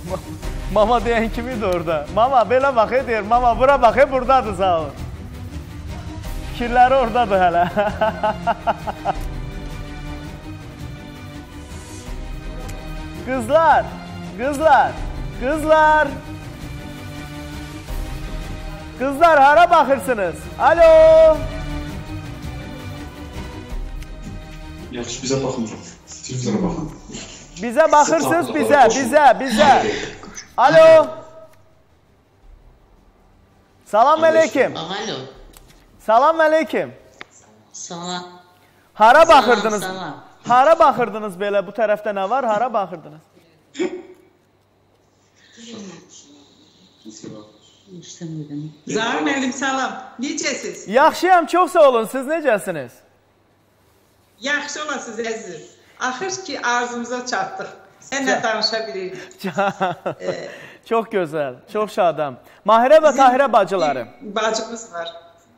Mama deyən kimidir orada? Mama belə bax, deyir. Mama bura bax, buradadır sağ ol. Fikirləri oradadır hələ. Qızlar, qızlar, qızlar. Qızlar, hara baxırsınız? Alo. Yaxşı, bizə baxmırıq. Televizora baxın. Bizə baxırsınız, bizə. Alo. Salam əleykim. Alo. Salam əleykim. Salam. Hara baxırdınız? Salam. Hara baxırdınız belə? Bu tərəfdə nə var? Hara baxırdınız? İstəmirəm. Zahir müəllim, salam. Necəsiz? Yaxşıyam, çox sağ olun. Siz necəsiniz? Yaxşı olasınız əzizim. Axır ki, arzumuza çatdıq. Sənlə danışa bilirik. Çox gözəl, çox şadam. Mahirə və Tahirə bacıları. Bacımız var.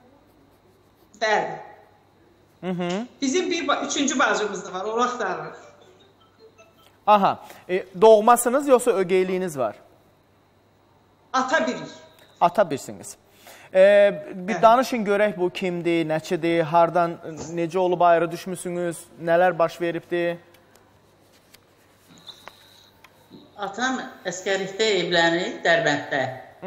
Bəli. Bizim üçüncü bacımız da var, o axtarırıq. Aha, doğmasınız yoxsa ögeyliyiniz var? Ata birik. Ata birsiniz. Bir danışın görək bu kimdir, nəçidir, hardan, necə olub ayrı düşmüsünüz, nələr baş veribdir? Atam əskərlikdə evlənib Dərbənddə.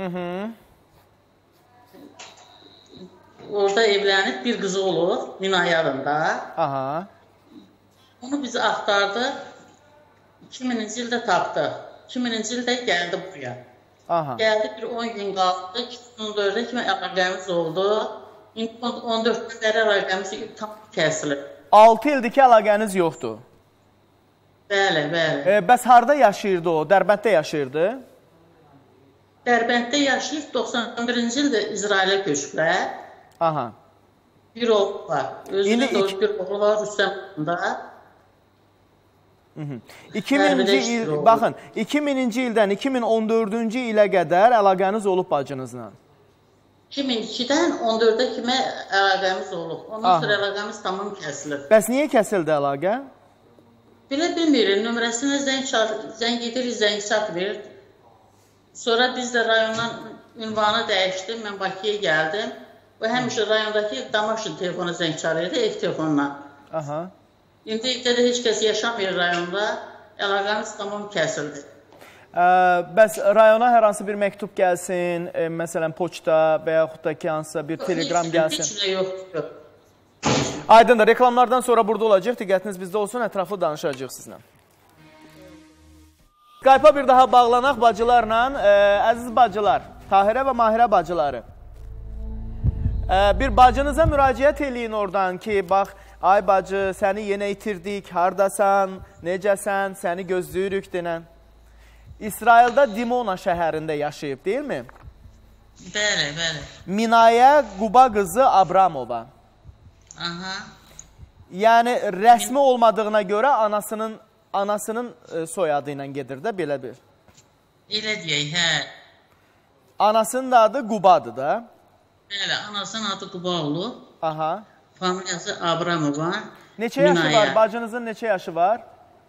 Orada evlənib bir qızı olur, Minay adında. Aha. Onu biz axtardıq, 2000-ci ildə tapdıq. 2000-ci ildə gəldi buraya. Aha. Gəldi bir 10 gün qaldı, 2014-də kimi əlaqəmiz oldu. 14-də bəri əlaqəmiz tam kəsilib. 6 ildir ki, əlaqəniz yoxdur. Bəli, bəli. Bəs harada yaşayırdı o? Dərbənddə yaşayırdı? Dərbənddə yaşayıb 91-ci ildə İsrailə köçüblər. Aha. Bir oğlu var. Özünün də bir oğlu var Rüstəmdə. 2000-ci il, baxın, 2000-ci ildən 2014-cü ilə qədər əlaqəniz olub bacınızla? 2002-dən 14-də kimi əlaqəmiz olub. Ondan sonra əlaqəmiz tamam kəsilib. Bəs niyə kəsildi əlaqə? Belə bilmirik, nömrəsinə zəng edirik, zəng çatmır. Sonra biz də rayondan ünvanı dəyişdim, mən Bakıya gəldim. Və həmişə rayondakı Damaşın telefonu zəng çalırdı, ev telefonuna. Aha. İndi də heç kəs yaşamır rayonda, əlaqəmiz tamam kəsildi. Bəs rayona hər hansı bir məktub gəlsin, məsələn, poçta və yaxud da ki, hansısa bir telegram gəlsin? Heç nə yoxdur. Aydındır, reklamlardan sonra burada olacaq, diqqətiniz bizdə olsun, ətraflı danışacaq sizlə. Skype-a bir daha bağlanaq bacılarla. Əziz bacılar, Tahirə və Mahirə bacıları. Bir bacınıza müraciət eləyin oradan ki, bax, ay bacı, səni yenə itirdik, hardasan, necəsən, səni gözləyirik denən. İsraildə Dimona şəhərində yaşayıb, deyilmi? Bəli, bəli. Minayə Quba qızı Abramova. Aha. Yəni, rəsmi olmadığına görə anasının soyadı ilə gedir də, belə bir. Elə deyək, hə. Anasının adı Qubadır da. Bəli, anasının adı Quba olub. Aha. Familiyası Abramova. Neçə yaşı var? Bacınızın neçə yaşı var?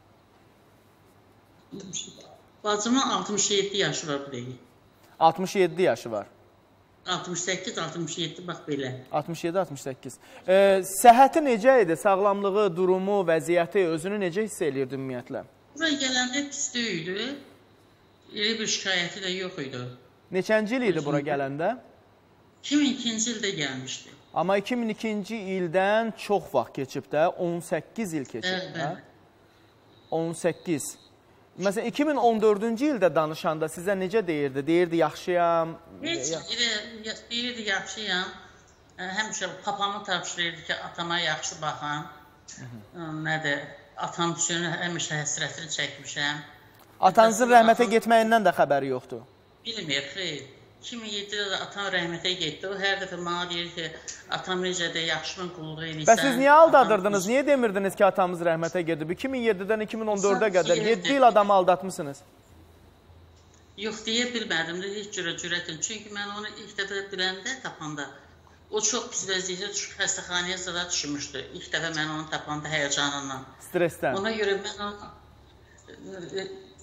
Bacımın 67 yaşı var bu dəqiq. 67 yaşı var. 68-67, bax belə. 67-68. Səhhəti necə idi? Sağlamlığı, durumu, vəziyyəti, özünü necə hiss eləyirdi ümumiyyətlə? Buraya gələndə pis deyildi. Elə bir şikayəti də yox idi. Neçənci il idi bura gələndə? 2002-ci ildə gəlmişdi. Amma 2002-ci ildən çox vaxt keçib də, 18 il keçib də. 18. Məsələn, 2014-cü ildə danışanda sizə necə deyirdi? Deyirdi, yaxşıyam. Deyirdi, yaxşıyam. Həmişə papamı tapşırırdı ki, atama yaxşı baxam. Nədir, atam üçün həmişə həsrətini çəkmişəm. Atanızın rəhmətə getməyindən də xəbəri yoxdur? Bilmir, xeyr. 2007-də də atam rəhmətə getdi. O hər dəfə mənə deyir ki, atam necədir, yaxşının qulluq edirsən. Bəs siz niyə aldadırdınız? Niyə demirdiniz ki, atamız rəhmətə gedib? 2007-dən 2014-ə qədər 7 il adamı aldatmışsınız. Yox, deyə bilmədim də heç cürətin. Çünki mən onu ilk dəfə biləndə, tapanda, o çox pis vəziyyətə düşüb xəstəxanaya zada düşmüşdü. İlk dəfə mən onu tapanda həyəcanından. Stresdən. Ona görə mən onu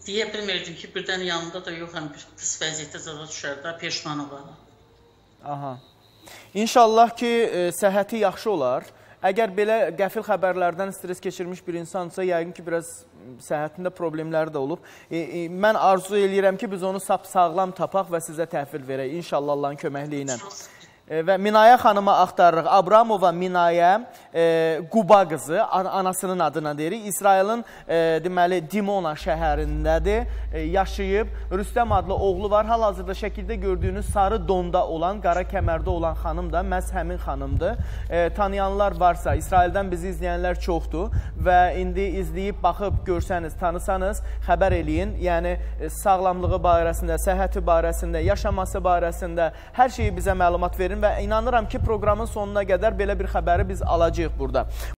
deyə bilmirdim ki, birdən yanında da yox, həm bir pis vəziyyətə zada düşər də, peşman olarım. Aha. İnşallah ki, səhhəti yaxşı olar. Əgər belə qəfil xəbərlərdən stres keçirmiş bir insansa, yəqin ki, biraz səhhətində problemləri də olub. Mən arzu eləyirəm ki, biz onu sağlam tapaq və sizə təhvil verək. İnşallah Allahın köməkliyi ilə. Və Minayə xanımı axtarırıq. Abramova Minayə Quba qızı, anasının adına deyirik. İsrailin deməli Dimona şəhərindədir, yaşayıb. Rüstəm adlı oğlu var. Hal-hazırda şəkildə gördüyünüz sarı donda olan, qara kəmərdə olan xanım da məhz həmin xanımdır. Tanıyanlar varsa, İsraildən bizi izləyənlər çoxdur və indi izləyib, baxıb, görsəniz, tanısanız, xəbər eləyin. Yəni, sağlamlığı barəsində, səhhəti barəsində, yaşaması barəsində hər şeyi bizə məlumat verin və inanıram ki, proqramın sonuna qədər belə bir xəbəri biz alacağıq burada.